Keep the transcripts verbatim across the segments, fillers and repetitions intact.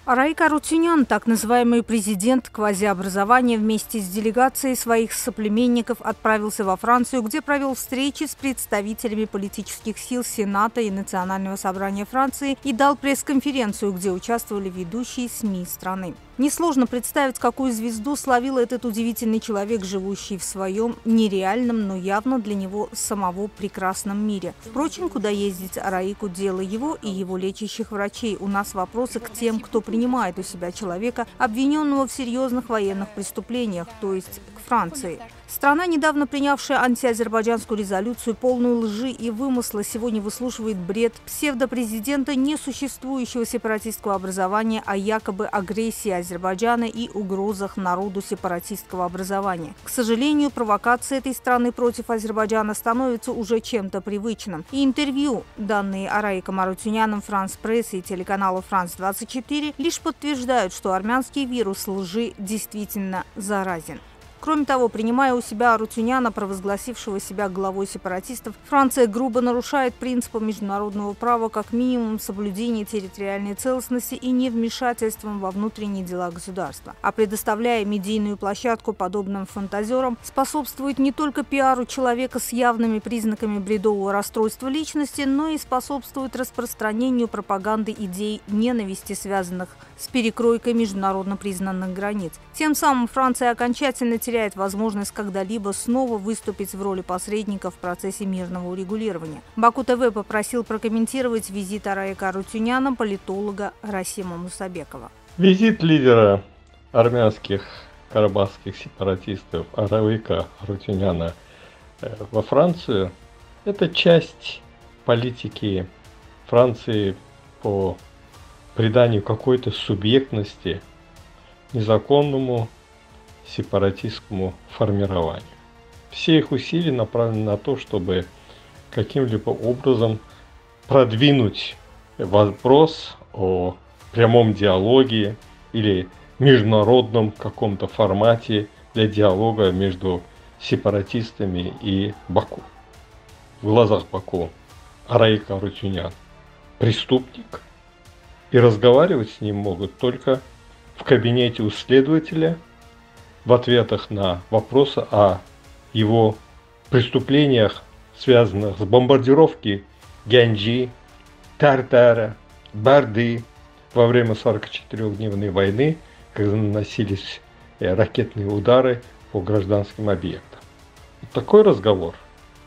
Араик Арутюнян, так называемый президент квазиобразования, вместе с делегацией своих соплеменников отправился во Францию, где провел встречи с представителями политических сил Сената и Национального собрания Франции и дал пресс-конференцию, где участвовали ведущие СМИ страны. Несложно представить, какую звезду словил этот удивительный человек, живущий в своем нереальном, но явно для него самого прекрасном мире. Впрочем, куда ездить Араику – дело его и его лечащих врачей. У нас вопросы к тем, кто принимает у себя человека, обвиненного в серьезных военных преступлениях, то есть к Франции. Страна, недавно принявшая антиазербайджанскую резолюцию, полную лжи и вымысла, сегодня выслушивает бред псевдопрезидента несуществующего сепаратистского образования о якобы агрессии Азербайджана и угрозах народу сепаратистского образования. К сожалению, провокация этой страны против Азербайджана становится уже чем-то привычным. И интервью, данные Араиком Арутюняном Франс Пресс и телеканалу Франс двадцать четыре, лишь подтверждают, что армянский вирус лжи действительно заразен. Кроме того, принимая у себя Арутюняна, провозгласившего себя главой сепаратистов, Франция грубо нарушает принципы международного права, как минимум соблюдение территориальной целостности и невмешательством во внутренние дела государства. А предоставляя медийную площадку подобным фантазерам, способствует не только пиару человека с явными признаками бредового расстройства личности, но и способствует распространению пропаганды идей ненависти, связанных с перекройкой международно признанных границ. Тем самым Франция окончательно теряет теряет возможность когда-либо снова выступить в роли посредника в процессе мирного урегулирования. Баку ТВ попросил прокомментировать визит Араика Арутюняна политолога Расима Мусабекова. Визит лидера армянских карабахских сепаратистов Араика Арутюняна во Францию – это часть политики Франции по приданию какой-то субъектности незаконному сепаратистскому формированию. Все их усилия направлены на то, чтобы каким-либо образом продвинуть вопрос о прямом диалоге или международном каком-то формате для диалога между сепаратистами и Баку. В глазах Баку Араик Арутюнян преступник, и разговаривать с ним могут только в кабинете у следователя в ответах на вопросы о его преступлениях, связанных с бомбардировкой Гянджи, Тартара, Барды во время сорокачетырёхдневной войны, когда наносились ракетные удары по гражданским объектам. Вот такой разговор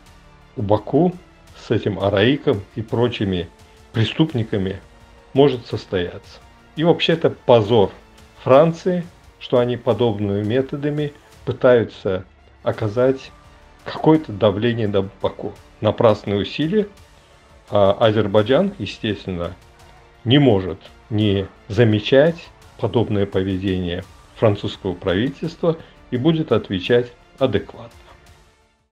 у Баку с этим Араиком и прочими преступниками может состояться. И вообще это позор Франции, что они подобными методами пытаются оказать какое-то давление на Баку. Напрасные усилия, а Азербайджан, естественно, не может не замечать подобное поведение французского правительства и будет отвечать адекватно.